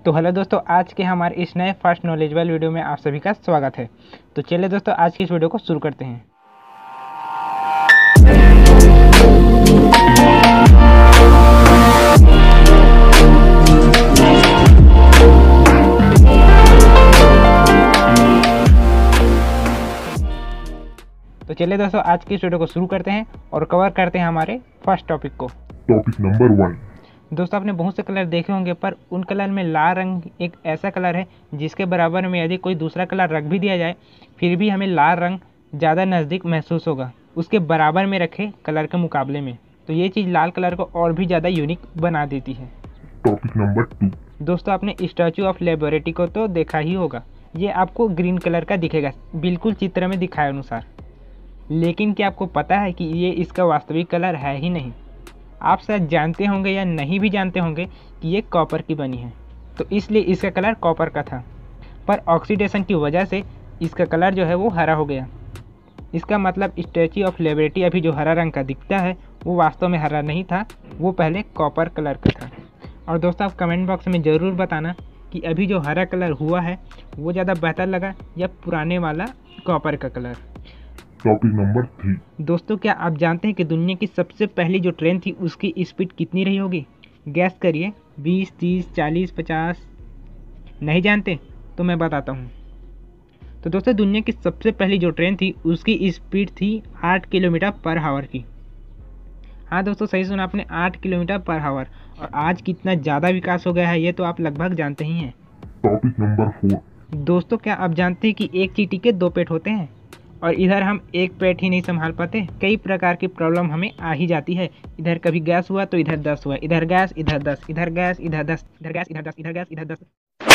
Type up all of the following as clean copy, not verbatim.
तो हेलो दोस्तों, आज के हमारे इस नए फर्स्ट नॉलेजेबल वीडियो में आप सभी का स्वागत है। तो चलिए दोस्तों, आज की इस वीडियो को शुरू करते हैं। तो चलिए दोस्तों, आज की इस वीडियो को शुरू करते हैं और कवर करते हैं हमारे फर्स्ट टॉपिक को। Topic number 1। दोस्तों, आपने बहुत से कलर देखे होंगे, पर उन कलर में लाल रंग एक ऐसा कलर है जिसके बराबर में यदि कोई दूसरा कलर रख भी दिया जाए फिर भी हमें लाल रंग ज़्यादा नज़दीक महसूस होगा उसके बराबर में रखे कलर के मुकाबले में। तो ये चीज़ लाल कलर को और भी ज़्यादा यूनिक बना देती है। Topic number 2। दोस्तों, आपने स्टैचू ऑफ लिबर्टी को तो देखा ही होगा। ये आपको ग्रीन कलर का दिखेगा, बिल्कुल चित्र में दिखाए अनुसार। लेकिन क्या आपको पता है कि ये इसका वास्तविक कलर है ही नहीं। आप शायद जानते होंगे या नहीं भी जानते होंगे कि ये कॉपर की बनी है, तो इसलिए इसका कलर कॉपर का था। पर ऑक्सीडेशन की वजह से इसका कलर जो है वो हरा हो गया। इसका मतलब स्टैचू ऑफ लिबर्टी अभी जो हरा रंग का दिखता है वो वास्तव में हरा नहीं था, वो पहले कॉपर कलर का था। और दोस्तों, आप कमेंट बॉक्स में ज़रूर बताना कि अभी जो हरा कलर हुआ है वो ज़्यादा बेहतर लगा या पुराने वाला कॉपर का कलर। Topic number 3। दोस्तों, क्या आप जानते हैं कि दुनिया की सबसे पहली जो ट्रेन थी उसकी स्पीड कितनी रही होगी? गैस करिए। 20, 30, 40, 50? नहीं जानते तो मैं बताता हूँ। तो दोस्तों, दुनिया की सबसे पहली जो ट्रेन थी उसकी स्पीड थी 8 किलोमीटर पर आवर की। हाँ दोस्तों, सही सुना आपने, 8 किलोमीटर पर आवर। और आज कितना ज़्यादा विकास हो गया है ये तो आप लगभग जानते ही हैं। Topic number 4। दोस्तों, क्या आप जानते हैं कि एक चींटी के 2 पेट होते हैं और इधर हम एक पेट ही नहीं संभाल पाते। कई प्रकार की प्रॉब्लम हमें आ ही जाती है। इधर कभी गैस हुआ तो इधर 10 हुआ, इधर गैस इधर 10, इधर गैस इधर 10, इधर गैस इधर 10, इधर गैस इधर 10।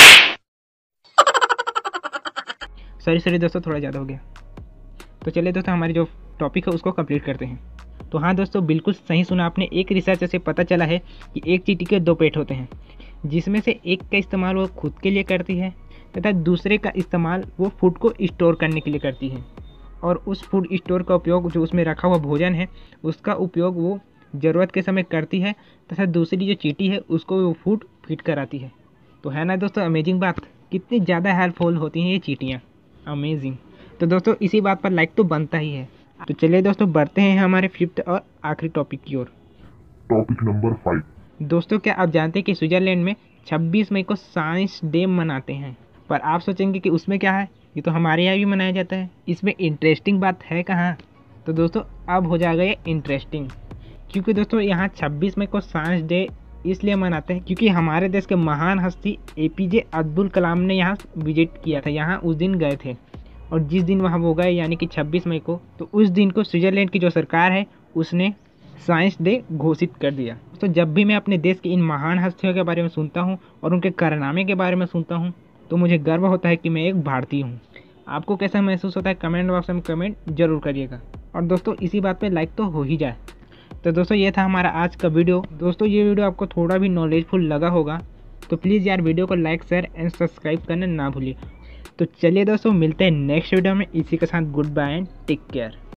सॉरी दोस्तों, थोड़ा ज़्यादा हो गया। तो चलिए दोस्तों, हमारी जो टॉपिक है उसको कंप्लीट करते हैं। तो हाँ दोस्तों, बिल्कुल सही सुना आपने। एक रिसर्च से पता चला है कि एक चींटी के 2 पेट होते हैं, जिसमें से एक का इस्तेमाल वो खुद के लिए करती है तथा दूसरे का इस्तेमाल वो फूड को स्टोर करने के लिए करती है। और उस फूड स्टोर का उपयोग, जो उसमें रखा हुआ भोजन है उसका उपयोग वो ज़रूरत के समय करती है तथा दूसरी जो चींटी है उसको वो फूड फीड कराती है। तो है ना दोस्तों अमेजिंग बात, कितनी ज़्यादा हेल्पफुल होती हैं ये चींटियाँ, अमेजिंग। तो दोस्तों, इसी बात पर लाइक तो बनता ही है। तो चलिए दोस्तों, बढ़ते हैं हमारे 5th और आखिरी टॉपिक की ओर। Topic number 5। दोस्तों, क्या आप जानते हैं कि स्विट्ज़रलैंड में 26 मई को साइंस डे मनाते हैं? पर आप सोचेंगे कि उसमें क्या है, ये तो हमारे यहाँ भी मनाया जाता है, इसमें इंटरेस्टिंग बात है कहाँ? तो दोस्तों, अब हो जाएगा ये इंटरेस्टिंग, क्योंकि दोस्तों यहाँ 26 मई को साइंस डे इसलिए मनाते हैं क्योंकि हमारे देश के महान हस्ती APJ अब्दुल कलाम ने यहाँ विजिट किया था, यहाँ उस दिन गए थे। और जिस दिन वहाँ वो गए यानी कि 26 मई को, तो उस दिन को स्विट्ज़रलैंड की जो सरकार है उसने साइंस डे घोषित कर दिया। तो जब भी मैं अपने देश की इन महान हस्तियों के बारे में सुनता हूँ और उनके कारनामे के बारे में सुनता हूँ तो मुझे गर्व होता है कि मैं एक भारतीय हूँ। आपको कैसा महसूस होता है कमेंट बॉक्स में कमेंट जरूर करिएगा। और दोस्तों, इसी बात पे लाइक तो हो ही जाए। तो दोस्तों, ये था हमारा आज का वीडियो। दोस्तों, ये वीडियो आपको थोड़ा भी नॉलेजफुल लगा होगा तो प्लीज़ यार वीडियो को लाइक, शेयर एंड सब्सक्राइब करना ना भूलिए। तो चलिए दोस्तों, मिलते हैं नेक्स्ट वीडियो में। इसी के साथ good bye and take care.